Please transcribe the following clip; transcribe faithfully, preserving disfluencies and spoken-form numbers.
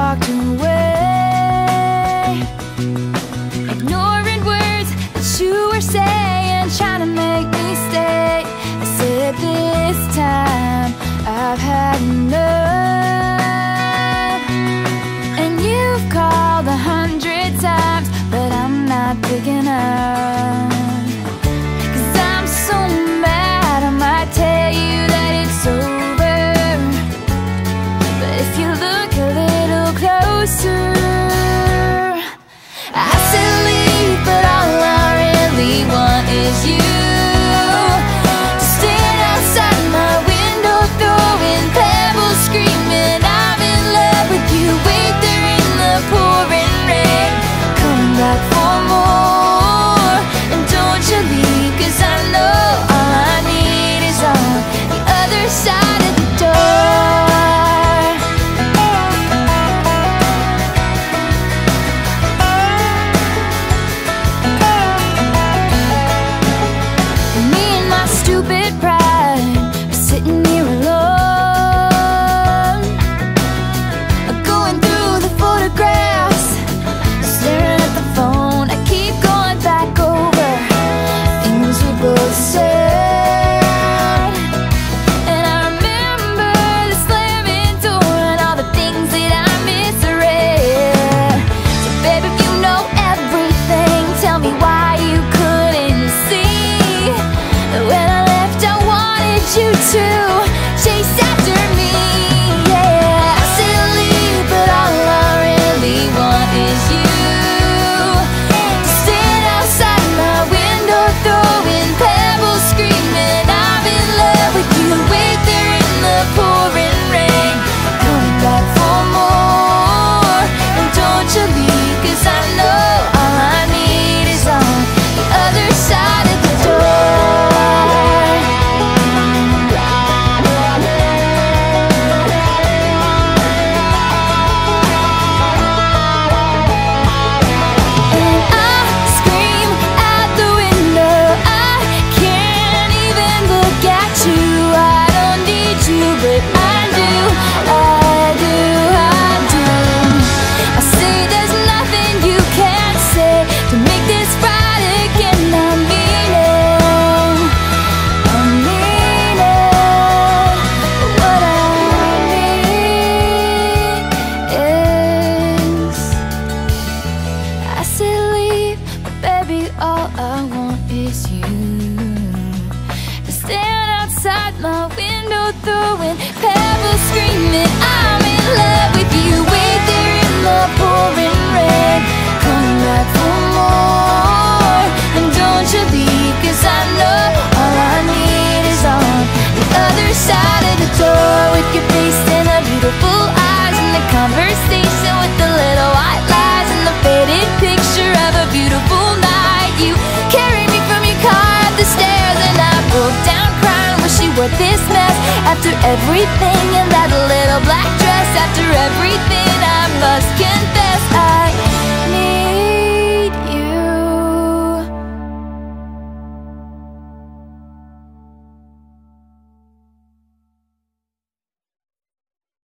walked away, ignoring words that you were saying, trying to make me stay. I said this time I've had enough, and you've called a hundred times, but I'm not big enough. Cause I'm so mad I might tell you that it's over, but if you look a little closer, I said leave, but all I really want is you. Stand outside my window, throwing pebbles, screaming I'm in love with you. Wait there in the pouring rain, come back for more, and don't you leave, cause I know all I need is on the other side of the door. Me and my stupid pride are sitting here alone, going through the photographs, staring at the phone. I keep going back over things we both said, and I remember the slamming door and all the things that I misread. So baby, if you know everything, tell me why you couldn't see that when I left I wanted you to chase after me. Yeah, I said leave, but all I really want is you. Stand outside my window, throwing pebbles, screaming I'm in love with you. Wait there in the pouring rain, come back for more, and don't you leave, cause I know all I need is on the other side of the door. And I scream out the window, I can't even look at you. I don't need you, but I do, I do, I do. I say there's nothing you can say to make this right again. I mean it, I mean it. What I mean is, I said leave, but baby, all I want is you. To stand outside my window, throwing pebbles, screaming I'm in love with you. Wait there in the pouring rain, come back for more, and don't you leave, cause I know all I need is on the other side of the door. With your face and the beautiful eyes, and the conversation with the little white lies, and the faded picture of a beautiful night. You carried me from your car up the stairs, and I broke down crying. Wish you were this mess after everything in that little black dress.